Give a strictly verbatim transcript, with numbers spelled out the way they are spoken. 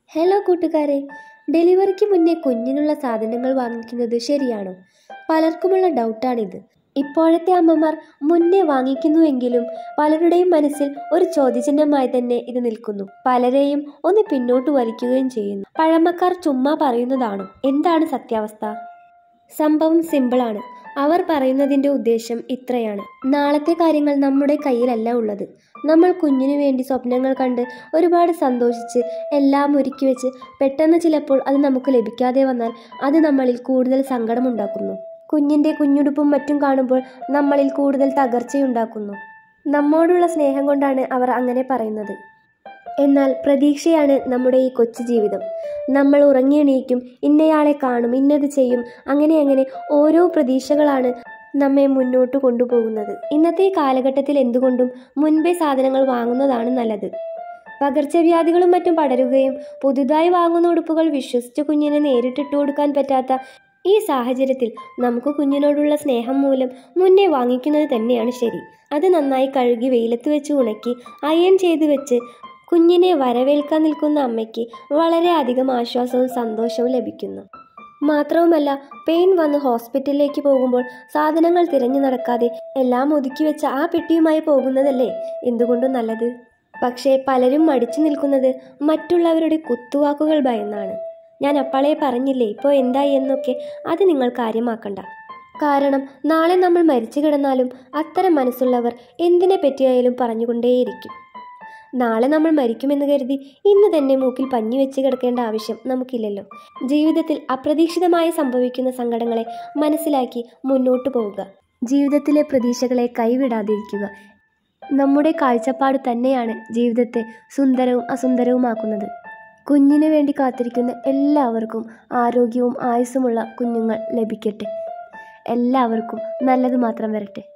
Hello കൂട്ടുകാരെ, ഡെലിവറിക്ക് മുന്നേ കുഞ്ഞിനുള്ള സാധനങ്ങൾ വാങ്ങിക്കുന്നത് ശരിയാണോ? പലർക്കുമുള്ള ഡൗട്ടാണിത്. ഇപ്പോഴത്തെ അമ്മമാർ മുന്നേ വാങ്ങിക്കുന്നുവെങ്കിലും പലരുടെയും മനസ്സിൽ ഒരു ചോദ്യചിഹ്നമായി തന്നെ ഇത് നിൽക്കുന്നു. പലരെയും ഒന്ന് പിന്നോട്ട് വലിക്കുകയും ചെയ്യുന്നു. പഴമക്കാർ ചുമ്മാ പറയുന്നതാണോ? എന്താണ് സത്യാവസ്ഥ? സംഭവം സിമ്പിളാണ്. അവർ പറയുന്നതിൻ്റെ ഉദ്ദേശം ഇത്രയാണ്: നാളത്തെ കാര്യങ്ങൾ നമ്മുടെ കയ്യിലല്ല ഉള്ളത്. നമ്മൾ കുഞ്ഞിനു വേണ്ടി സ്വപ്നങ്ങൾ കണ്ട് ഒരുപാട് സന്തോഷിച്ച് എല്ലാം ഒരുക്കി വെച്ച് പെട്ടെന്ന് ചിലപ്പോൾ അത് നമുക്ക് ലഭിക്കാതെ വന്നാൽ അത് നമ്മളിൽ കൂടുതൽ സങ്കടമുണ്ടാക്കുന്നു. കുഞ്ഞിൻ്റെ കുഞ്ഞുടുപ്പും മറ്റും കാണുമ്പോൾ നമ്മളിൽ കൂടുതൽ തകർച്ചയുണ്ടാക്കുന്നു. നമ്മോടുള്ള സ്നേഹം കൊണ്ടാണ് അവർ അങ്ങനെ പറയുന്നത്. എന്നാൽ പ്രതീക്ഷയാണ് നമ്മുടെ ഈ കൊച്ചു ജീവിതം. നമ്മൾ ഉറങ്ങിയെണീക്കും, ഇന്നയാളെ കാണും, ഇന്നത് ചെയ്യും, അങ്ങനെ അങ്ങനെ ഓരോ പ്രതീക്ഷകളാണ് നമ്മെ മുന്നോട്ട് കൊണ്ടുപോകുന്നത്. ഇന്നത്തെ കാലഘട്ടത്തിൽ എന്തുകൊണ്ടും മുൻപേ സാധനങ്ങൾ വാങ്ങുന്നതാണ് നല്ലത്. പകർച്ചവ്യാധികളും മറ്റും പടരുകയും പുതുതായി വാങ്ങുന്ന ഉടുപ്പുകൾ വിശ്വസിച്ച് കുഞ്ഞിനെ നേരിട്ടിട്ട് കൊടുക്കാൻ പറ്റാത്ത ഈ സാഹചര്യത്തിൽ നമുക്ക് കുഞ്ഞിനോടുള്ള സ്നേഹം മൂലം മുന്നേ വാങ്ങിക്കുന്നത് തന്നെയാണ് ശരി. അത് നന്നായി കഴുകി വെയിലത്ത് വെച്ച് ഉണക്കി അയൺ ചെയ്ത് വെച്ച് കുഞ്ഞിനെ വരവേൽക്കാൻ നിൽക്കുന്ന അമ്മയ്ക്ക് വളരെയധികം ആശ്വാസവും സന്തോഷവും ലഭിക്കുന്നു. മാത്രവുമല്ല, പെയിൻ വന്ന് ഹോസ്പിറ്റലിലേക്ക് പോകുമ്പോൾ സാധനങ്ങൾ തിരഞ്ഞു നടക്കാതെ എല്ലാം ഒതുക്കി വെച്ച ആ പെട്ടിയുമായി പോകുന്നതല്ലേ എന്തുകൊണ്ടും നല്ലത്. പക്ഷേ പലരും മടിച്ചു നിൽക്കുന്നത് മറ്റുള്ളവരുടെ കുത്തുവാക്കുകൾ ഭയന്നാണ്. ഞാൻ അപ്പോളേ പറഞ്ഞില്ലേ ഇപ്പോൾ എന്തായി എന്നൊക്കെ. അത് നിങ്ങൾ കാര്യമാക്കണ്ട. കാരണം നാളെ നമ്മൾ മരിച്ചു കിടന്നാലും അത്തരം മനസ്സുള്ളവർ എന്തിനെ പറ്റിയായാലും പറഞ്ഞുകൊണ്ടേയിരിക്കും. നാളെ നമ്മൾ മരിക്കുമെന്ന് കരുതി ഇന്ന് തന്നെ മൂക്കിൽ പഞ്ഞി വെച്ച് കിടക്കേണ്ട ആവശ്യം നമുക്കില്ലല്ലോ. ജീവിതത്തിൽ അപ്രതീക്ഷിതമായി സംഭവിക്കുന്ന സങ്കടങ്ങളെ മനസ്സിലാക്കി മുന്നോട്ട് പോവുക. ജീവിതത്തിലെ പ്രതീക്ഷകളെ കൈവിടാതിരിക്കുക. നമ്മുടെ കാഴ്ചപ്പാട് തന്നെയാണ് ജീവിതത്തെ സുന്ദരവും അസുന്ദരവുമാക്കുന്നത്. കുഞ്ഞിനു വേണ്ടി കാത്തിരിക്കുന്ന എല്ലാവർക്കും ആരോഗ്യവും ആയുസ്സുമുള്ള കുഞ്ഞുങ്ങൾ ലഭിക്കട്ടെ. എല്ലാവർക്കും നല്ലത് മാത്രം വരട്ടെ.